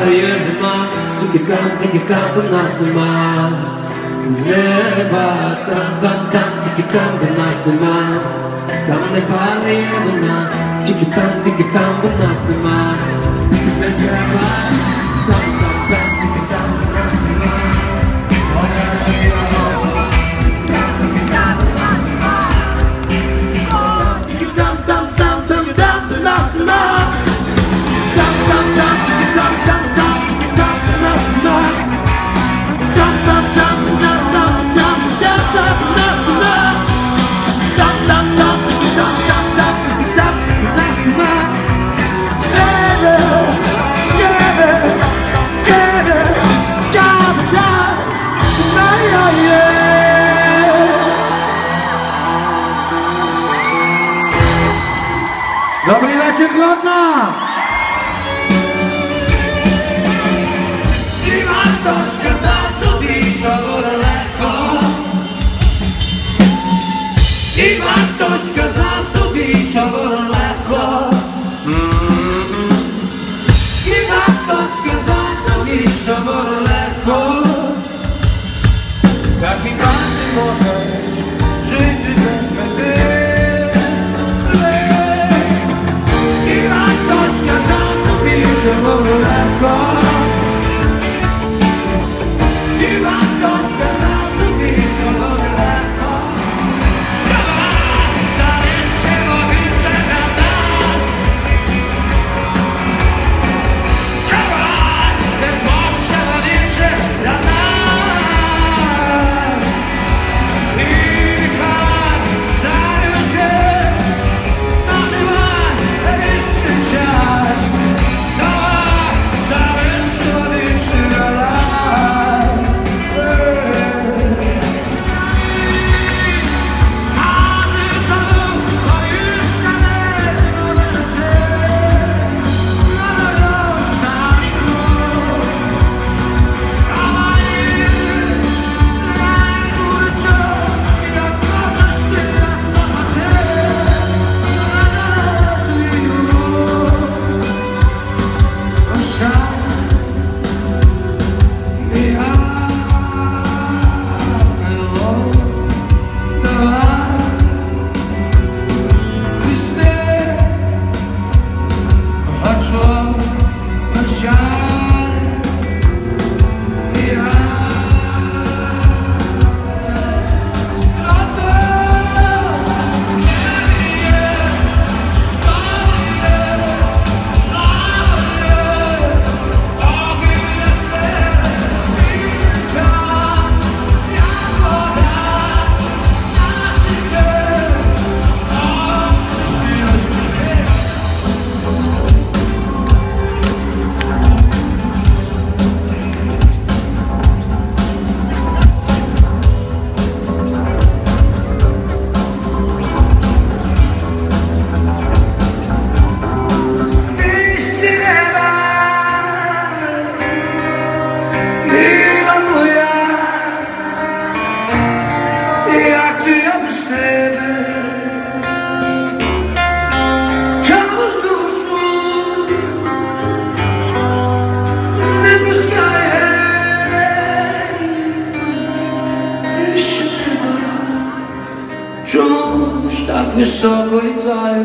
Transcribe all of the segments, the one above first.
є зима, тільки там, де нас нема. З неба там, тільки там, де нас нема. Там не падає вона, тільки там, де нас нема. Не треба, там, тільки там, де нас нема. Тільки там, де нас нема. Тільки там, де нас нема. Добрий вечір, Гродно! І варто сказав тобі, що буде легко. І варто сказав тобі, що буде легко. І варто сказав тобі, що буде легко. Так хіба ти можеш жити без мети? Сказав тобі, що буде легко. І варто сказав тобі, що буде легко. Давай, залишимо більше для нас. Давай, не зможемо більше для нас. І хай знає все, називай весь час. Давай, залишимо більше для нас. Чому ж так високо літаєш?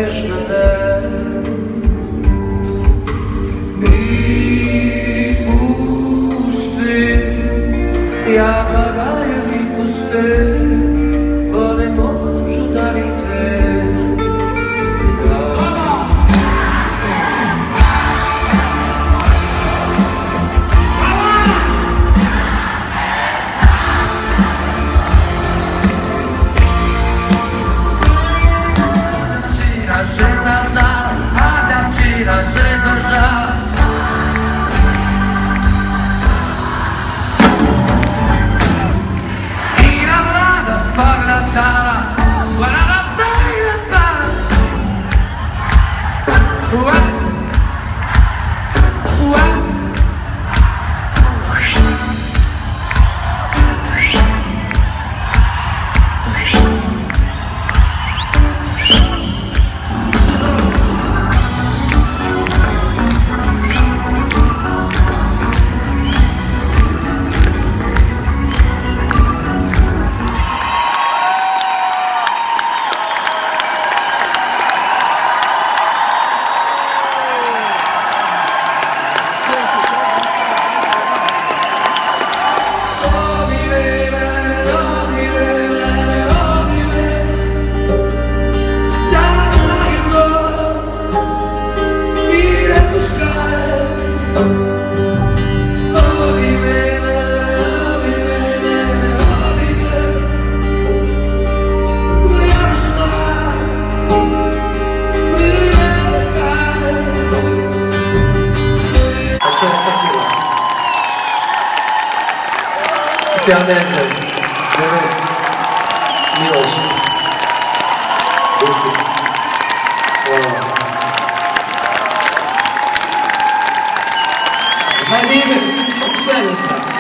čekaš na me i pusti, ja blagajem i puste, one možu da mi te. Пионерцы, Денис, Милош, Десик, Слава. Владимир Оксаница.